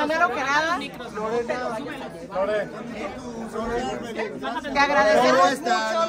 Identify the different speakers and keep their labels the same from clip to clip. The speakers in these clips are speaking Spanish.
Speaker 1: primero que nada, te agradecemos mucho,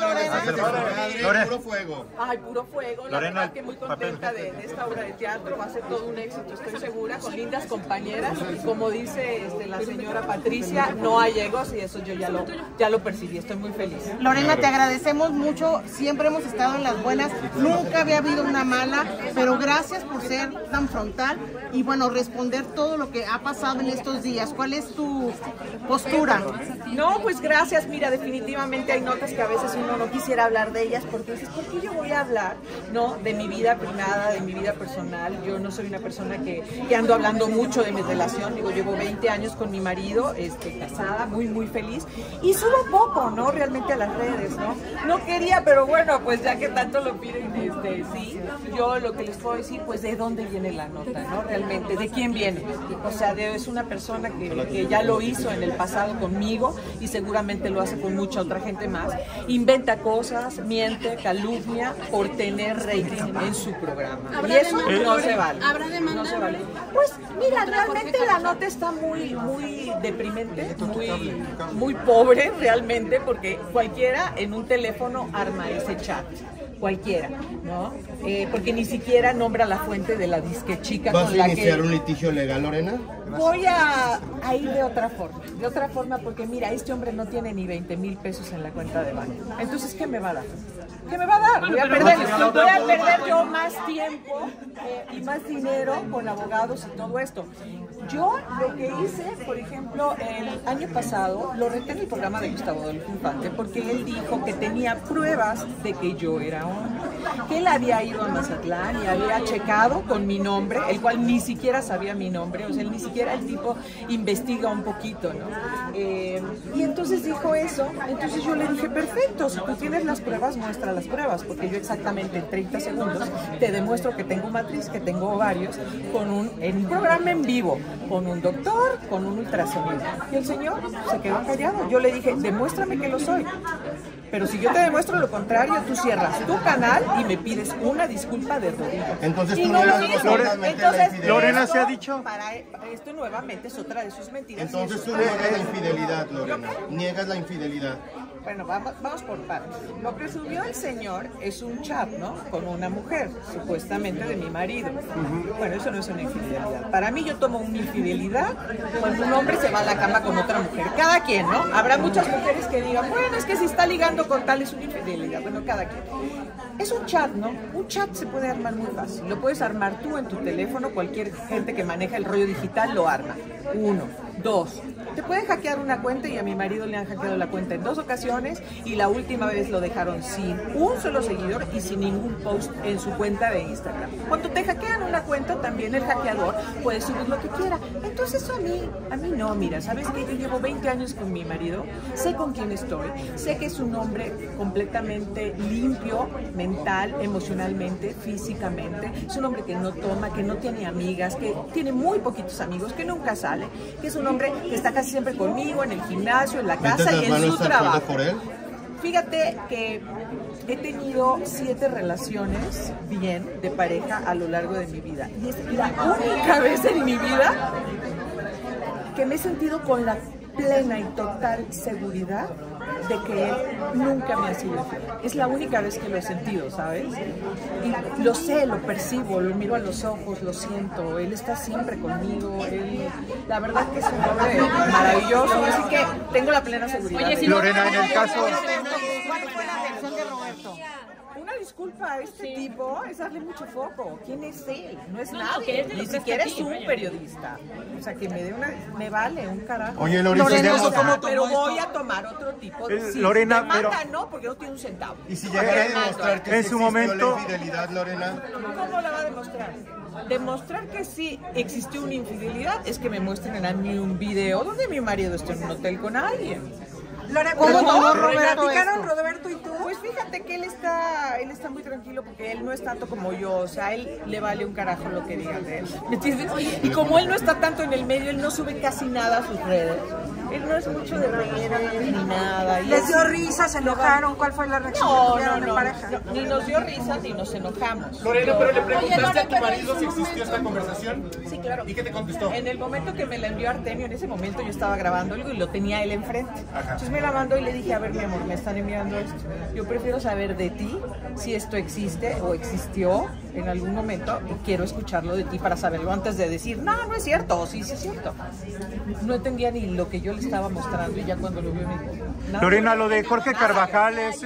Speaker 1: Lorena.
Speaker 2: Puro fuego.
Speaker 3: Ay, puro fuego. La verdad que muy contenta de esta obra de teatro. Va a ser todo un éxito, estoy segura, con lindas compañeras. Como dice la señora Patricia, no hay egos y eso yo ya lo percibí. Estoy muy feliz.
Speaker 1: Lorena, te agradecemos mucho. Siempre hemos estado en las buenas. Nunca había habido una mala, pero gracias por ser tan frontal y bueno, responder todo lo que ha pasado en estos días. ¿Cuál es tu postura?
Speaker 3: No, pues gracias. Mira, definitivamente hay notas que a veces uno no quisiera hablar de ellas porque dices, ¿por qué yo voy a hablar, no, de mi vida privada, de mi vida personal? Yo no soy una persona que ando hablando mucho de mi relación. Digo, llevo 20 años con mi marido, casada, muy feliz, y subo poco, ¿no? Realmente a las redes, ¿no? No quería, pero bueno, pues ya que tanto lo piden, sí, yo lo que les puedo decir, pues de dónde viene la nota, ¿no? Realmente, ¿de quién viene? O sea, es una persona que ya lo hizo en el pasado conmigo y seguramente lo hace con mucha otra gente más. Inventa cosas, miente, calumnia por tener rating en su programa. Y eso no se vale.
Speaker 4: ¿Habrá demanda?
Speaker 3: No se vale. Pues mira, realmente la nota está muy deprimente, muy pobre realmente, porque cualquiera en un teléfono arma ese chat. Cualquiera, ¿no? Porque ni siquiera nombra la fuente de la disque chica con la que...
Speaker 2: ¿Vas a iniciar un litigio legal, Lorena?
Speaker 3: Voy a ir de otra forma, porque mira, este hombre no tiene ni 20,000 pesos en la cuenta de banco. Entonces, ¿qué me va a dar? ¿Qué me va a dar? Voy a perder yo más tiempo y más dinero con abogados y todo esto. Yo lo que hice, por ejemplo, el año pasado, lo reté en el programa de Gustavo Adolfo Infante, porque él dijo que tenía pruebas de que yo era hombre, que él había ido a Mazatlán y había checado con mi nombre, el cual ni siquiera sabía mi nombre, o sea, él ni siquiera el tipo investiga un poquito, ¿no? Y entonces dijo eso, entonces yo le dije, perfecto, si tú tienes las pruebas, muestra las pruebas, porque yo exactamente en 30 segundos te demuestro que tengo matriz, que tengo ovarios, en un programa en vivo, con un doctor, con un ultrasonido. Y el señor se quedó callado. Yo le dije, demuéstrame que lo soy. Pero si yo te demuestro lo contrario, tú cierras tu canal y me pides una disculpa de rodillas.
Speaker 2: Entonces
Speaker 3: y
Speaker 2: tú
Speaker 3: no
Speaker 2: niegas
Speaker 3: lo hizo.
Speaker 2: totalmente la infidelidad.
Speaker 5: Lorena se ha dicho.
Speaker 3: Para esto nuevamente es otra de sus mentiras.
Speaker 2: Entonces tú niegas la infidelidad, Lorena. Niegas la infidelidad.
Speaker 3: Bueno, vamos por partes. Lo que subió el señor es un chat, ¿no? Con una mujer, supuestamente de mi marido. Bueno, eso no es una infidelidad. Para mí yo tomo una infidelidad cuando un hombre se va a la cama con otra mujer. Cada quien, ¿no? Habrá muchas mujeres que digan, bueno, es que si está ligando con tal es una infidelidad. Bueno, cada quien. Es un chat, ¿no? Un chat se puede armar muy fácil. Lo puedes armar tú en tu teléfono, cualquier gente que maneja el rollo digital lo arma. 1, 2. Te pueden hackear una cuenta y a mi marido le han hackeado la cuenta en 2 ocasiones y la última vez lo dejaron sin un solo seguidor y sin ningún post en su cuenta de Instagram. Cuando te hackean una cuenta, también el hackeador puede subir lo que quiera. Entonces eso a mí no, mira, ¿sabes qué? Yo llevo 20 años con mi marido, sé con quién estoy, sé que es un hombre completamente limpio, mental, emocionalmente, físicamente. Es un hombre que no toma, que no tiene amigas, que tiene muy poquitos amigos, que nunca sale, que es un hombre que está casi siempre conmigo, en el gimnasio, en la casa y en su trabajo.
Speaker 2: Por él?
Speaker 3: Fíjate que he tenido 7 relaciones bien de pareja a lo largo de mi vida. Y es la única vez en mi vida que me he sentido con la plena y total seguridad de que él nunca me ha sido infiel. Es la única vez que lo he sentido, ¿sabes? Y lo sé, lo percibo, lo miro a los ojos, lo siento. Él está siempre conmigo. La verdad que es un hombre maravilloso. Así que tengo la plena seguridad.
Speaker 4: Oye, si
Speaker 5: Lorena, en el caso...
Speaker 1: ¿Cuál fue la reacción de Roberto?
Speaker 3: Una disculpa a este tipo es darle mucho foco. ¿Quién es él? No es
Speaker 4: No,
Speaker 3: nadie.
Speaker 4: que es de
Speaker 3: Ni
Speaker 4: los
Speaker 3: siquiera es
Speaker 4: prestativos,
Speaker 3: un periodista. O sea, que me dé me vale un carajo.
Speaker 2: Oye, Lorena,
Speaker 3: pero voy a tomar otro tipo de... Sí,
Speaker 5: Lorena,
Speaker 3: demanda
Speaker 5: pero...
Speaker 3: no, porque no tiene un centavo.
Speaker 2: y si llegara a demostrar que
Speaker 5: En
Speaker 2: sí
Speaker 5: su
Speaker 2: existió
Speaker 5: momento-
Speaker 2: la infidelidad, Lorena.
Speaker 3: ¿Cómo la va a demostrar? Demostrar que sí existió una infidelidad es que me muestren a mí un video donde mi marido está en un hotel con alguien.
Speaker 1: Lorena, ¿cómo tomó Roberto
Speaker 3: ¿Platicaron
Speaker 1: esto?
Speaker 3: Roberto y tú? Pues fíjate que él está muy tranquilo porque él no es tanto como yo, o sea, a él le vale un carajo lo que digan de él, ¿me entiendes? Y como él no está tanto en el medio, él no sube casi nada a sus redes. Él no es mucho de reír ni nada.
Speaker 4: ¿Les dio risa? ¿Se enojaron? ¿Cuál fue la reacción que tuvieron en pareja?
Speaker 3: No, ni nos dio risa ni nos enojamos.
Speaker 2: Lorena, pero le preguntaste a tu marido si existió esta conversación.
Speaker 3: Sí, claro.
Speaker 2: ¿Y qué te contestó?
Speaker 3: En el momento que me la envió Artemio, en ese momento yo estaba grabando algo y lo tenía él enfrente. Entonces me la mandó y le dije, a ver, mi amor, me están enviando esto. Yo prefiero saber de ti si esto existe o existió en algún momento y quiero escucharlo de ti para saberlo antes de decir, no, no es cierto, o sí, sí es cierto. No entendía ni lo que yo le estaba mostrando y ya cuando lo vio me dijo, nada.
Speaker 5: Lorena, lo de Jorge Carvajal es...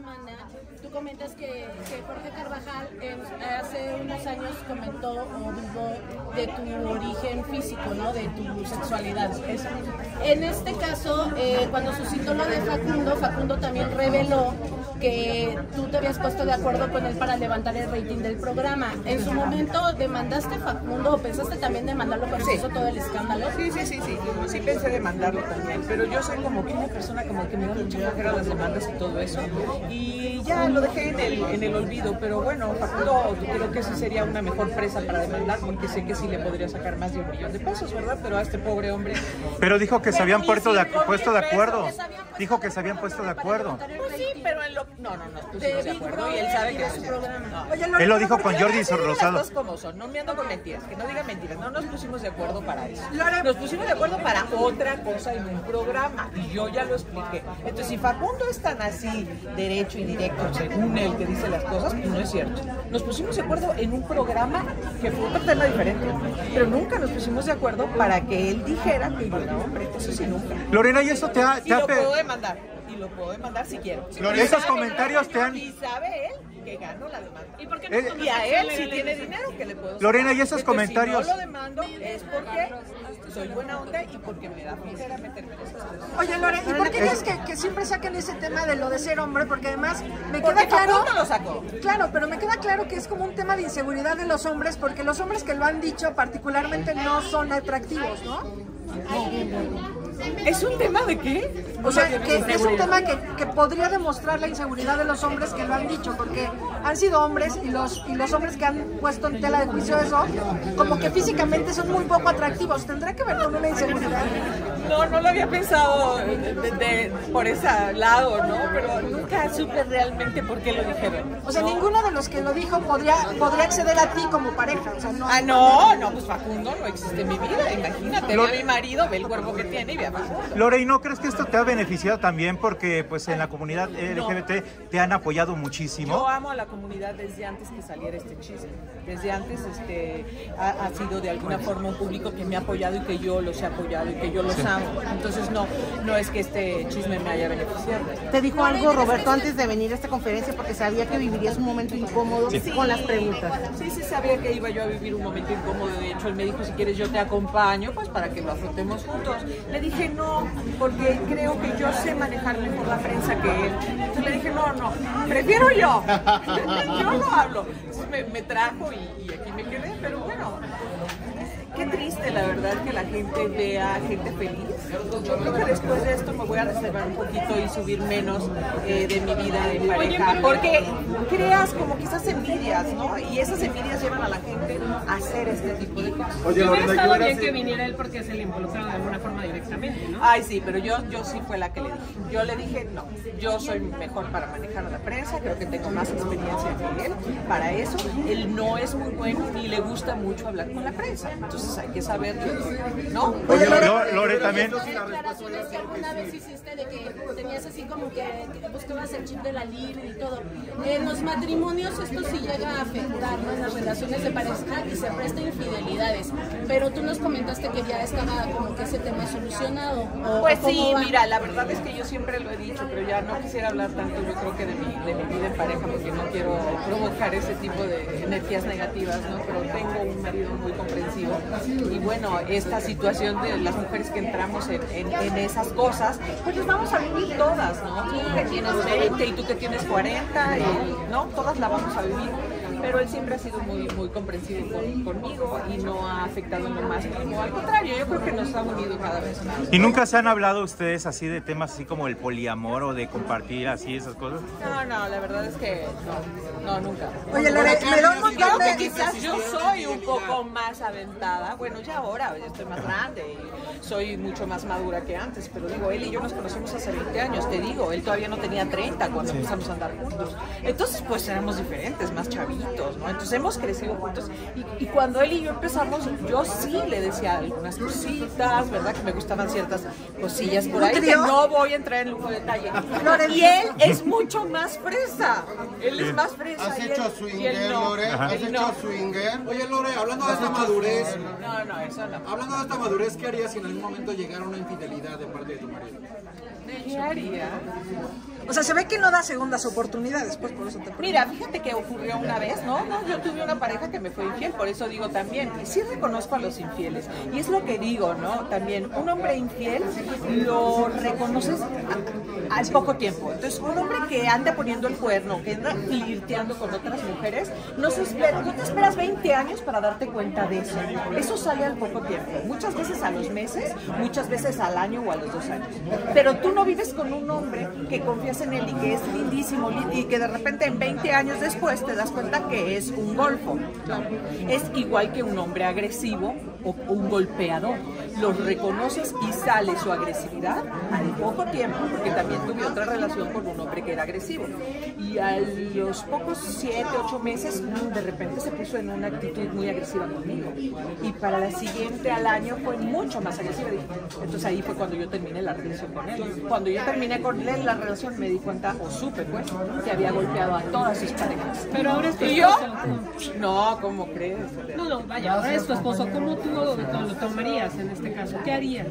Speaker 6: Tú comentas que Jorge Carvajal hace unos años comentó o dudó de tu origen físico, ¿no? De tu sexualidad. En este caso, cuando suscitó lo de Facundo también reveló que tú te habías puesto de acuerdo con él para levantar el rating del programa. ¿En su momento demandaste a Facundo o pensaste también demandarlo cuando se hizo todo el escándalo?
Speaker 3: Sí. Sí pensé demandarlo también, pero yo soy como que una persona como que me da mucha flojera las demandas y todo eso. Y ya lo dejé en el olvido, pero bueno, Facundo creo que sí sería una mejor presa para demandar, porque sé que sí le podría sacar más de $1 millón, ¿verdad? Pero a este pobre hombre...
Speaker 5: Pero dijo que se habían puesto de acuerdo. Dijo que se habían puesto de acuerdo.
Speaker 3: Pues sí, pero en lo... No, nos pusimos de acuerdo y él sabe que es su programa.
Speaker 5: Él lo dijo con Jordi Rosado.
Speaker 3: Las cosas como son, no me ando con mentiras, que no digan mentiras, no nos pusimos de acuerdo para eso. Nos pusimos de acuerdo para otra cosa en un programa y yo ya lo expliqué. Entonces, si Facundo es tan así, derecho y directo, según él que dice las cosas, pues no es cierto. Nos pusimos de acuerdo en un programa que fue otro tema diferente, pero nunca nos pusimos de acuerdo para que él dijera que yo era hombre. Eso sí, nunca.
Speaker 5: Lorena, ¿y eso te ha...
Speaker 3: lo puedo demandar. Y lo puedo demandar si quiero.
Speaker 5: Esos comentarios te han...
Speaker 3: Y sabe él que gano la demanda.
Speaker 6: ¿Y por qué
Speaker 3: Y a él, si tiene dinero, que le puedo sacar.
Speaker 5: Lorena, ¿y esos comentarios?
Speaker 3: Si no lo demando es porque soy buena onda y porque me da flojera meterme en esas cosas.
Speaker 4: Oye, Lorena, ¿y por qué crees que siempre sacan ese tema de lo de ser hombre? Porque además me queda claro...
Speaker 3: Facundo lo sacó.
Speaker 4: Claro, pero me queda claro que es como un tema de inseguridad de los hombres, porque los hombres que lo han dicho particularmente no son atractivos, ¿no?
Speaker 3: ¿Es un tema de qué?
Speaker 4: O sea, que es un tema que podría demostrar la inseguridad de los hombres que lo han dicho, porque han sido hombres y los hombres que han puesto en tela de juicio eso, como que físicamente son muy poco atractivos. ¿Tendrá que ver con una inseguridad?
Speaker 3: No lo había pensado por ese lado, ¿no? Pero nunca supe realmente por qué lo dijeron.
Speaker 4: O sea, ninguno de los que lo dijo podría acceder a ti como pareja. O sea,
Speaker 3: no, pues Facundo no existe en mi vida, imagínate. Ve a mi marido, ve el cuerpo que tiene y ve a Facundo.
Speaker 5: Lore, ¿y no crees que esto te ha beneficiado también? Porque pues en la comunidad LGBT te han apoyado muchísimo.
Speaker 3: Yo amo a la comunidad desde antes que saliera este chisme. Desde antes ha sido de alguna forma un público que me ha apoyado y que yo los he apoyado y que yo los amo. Entonces no es que este chisme me haya beneficiado.
Speaker 1: ¿Te dijo algo, Roberto, antes de venir a esta conferencia? Porque sabía que vivirías un momento incómodo con las preguntas.
Speaker 3: Sí, sabía que iba yo a vivir un momento incómodo. De hecho, él me dijo, si quieres yo te acompaño, pues para que lo afrontemos juntos. Le dije no, porque creo que yo sé manejar mejor la prensa que él. Entonces le dije, no, prefiero yo. Yo no hablo. Entonces me trajo y aquí me quedé, pero bueno. Qué triste, la verdad, que la gente vea gente feliz. Yo creo que después de esto me voy a reservar un poquito y subir menos de mi vida en pareja. Porque creas como quizás envidias, ¿no? Y esas envidias llevan a la gente a hacer este tipo de cosas.
Speaker 7: Oye, hubiera estado bien que viniera él porque se le involucra de alguna forma directamente, ¿no?
Speaker 3: Ay, sí, pero yo sí fue la que le dije. Yo le dije, no, yo soy mejor para manejar a la prensa, creo que tengo más experiencia que él para eso. Él no es muy bueno ni le gusta mucho hablar con la prensa. Entonces hay que saber, ¿no?
Speaker 5: Oye, Lore también.
Speaker 6: Las declaraciones que alguna vez hiciste de que tenías así como que buscabas el chip de la libre y todo. En los matrimonios esto sí llega a afectar, ¿no? En las relaciones de pareja y se presta infidelidades. Pero tú nos comentaste que ya estaba como que ese tema solucionado.
Speaker 3: Pues sí, mira, la verdad es que yo siempre lo he dicho, pero ya no quisiera hablar tanto, yo creo que de mi vida en pareja, porque no quiero provocar ese tipo de energías negativas, ¿no? Pero tengo un marido muy comprensivo. Y bueno, esta situación de las mujeres que entramos en esas cosas, pues las vamos a vivir todas, ¿no? Tú que tienes 20 y tú que tienes 40, y, ¿no? Todas la vamos a vivir. Pero él siempre ha sido muy comprensivo conmigo y no ha afectado en lo más mínimo. Al contrario, yo creo que nos ha unido cada vez más.
Speaker 5: ¿Y nunca se han hablado ustedes así de temas así como el poliamor o de compartir así esas cosas?
Speaker 3: No, la verdad es que no, nunca.
Speaker 4: Oye, Lore, me da un montón
Speaker 3: Creo que
Speaker 4: de...
Speaker 3: quizás yo soy un poco más aventada. Bueno, ya ahora, ya estoy más grande. soy mucho más madura que antes, pero digo, él y yo nos conocemos hace 20 años, te digo, él todavía no tenía 30 cuando empezamos a andar juntos. Entonces, pues éramos diferentes, más chavitos, ¿no? Entonces hemos crecido juntos y cuando él y yo empezamos, yo sí le decía algunas cositas, ¿verdad? Que me gustaban ciertas cosillas por ahí, que no voy a entrar en lujo de detalle. Y él es mucho más fresa. Él es más fresa.
Speaker 2: ¿Has hecho swinger, Lore? ¿Has hecho swinger?
Speaker 8: Oye, Lore, hablando de esta madurez,
Speaker 3: No, eso no.
Speaker 8: hablando de esta madurez, ¿qué harías si en algún momento llegara una infidelidad de parte de tu marido?
Speaker 3: ¿Qué haría?
Speaker 4: O sea, se ve que no da segundas oportunidades, pues por eso te pregunto.
Speaker 3: Mira, fíjate que ocurrió una vez, ¿no? Yo tuve una pareja que me fue infiel, por eso digo también, y sí reconozco a los infieles. Y es lo que digo, ¿no? También, un hombre infiel lo reconoces al poco tiempo. Entonces, un hombre que anda poniendo el cuerno, que anda flirteando con otras mujeres, no te esperas 20 años para darte cuenta de eso. Eso sale al poco tiempo. Muchas veces a los meses, muchas veces al año o a los 2 años. Pero tú no vives con un hombre que confías en él y que es lindísimo y que de repente en 20 años después te das cuenta que es un golfo. Es igual que un hombre agresivo o un golpeador. Los reconoces y sale su agresividad al poco tiempo, porque también tuve otra relación con un hombre que era agresivo. Y a los pocos 7, 8 meses, de repente se puso en una actitud muy agresiva conmigo. Y para la siguiente, al año, fue mucho más agresiva. Entonces ahí fue cuando yo terminé la relación con él. Cuando yo terminé con él la relación, me di cuenta, o supe pues, que había golpeado a todas sus parejas.
Speaker 7: Pero ahora es tu
Speaker 3: ¿Y yo?
Speaker 7: esposo.
Speaker 3: No, ¿cómo crees?
Speaker 7: No, vaya, ahora es tu esposo. ¿Cómo tú lo tomarías en este caso? ¿Qué harías?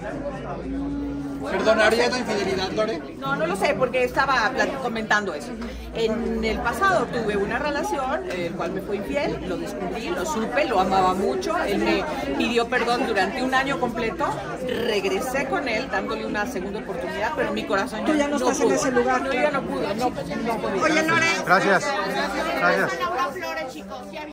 Speaker 8: ¿Perdonarías la infidelidad, Lore?
Speaker 3: No lo sé, porque estaba comentando eso. En el pasado tuve una relación, el cual me fue infiel, lo descubrí, lo supe, lo amaba mucho, él me pidió perdón durante un año completo, regresé con él dándole una segunda oportunidad, pero en mi corazón
Speaker 4: Tú ya no estás en ese lugar.
Speaker 3: No, yo ya no pude, no podía.
Speaker 4: Oye, Lore.
Speaker 5: Gracias. Gracias.